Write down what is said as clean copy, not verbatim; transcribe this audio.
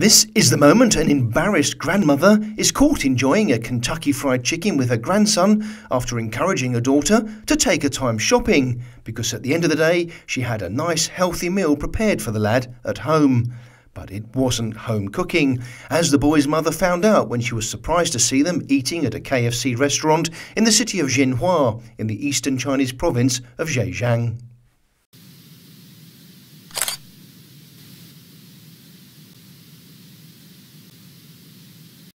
This is the moment an embarrassed grandmother is caught enjoying a Kentucky Fried Chicken with her grandson after encouraging her daughter to take her time shopping, because at the end of the day she had a nice healthy meal prepared for the lad at home. But it wasn't home cooking, as the boy's mother found out when she was surprised to see them eating at a KFC restaurant in the city of Jinhua in the eastern Chinese province of Zhejiang.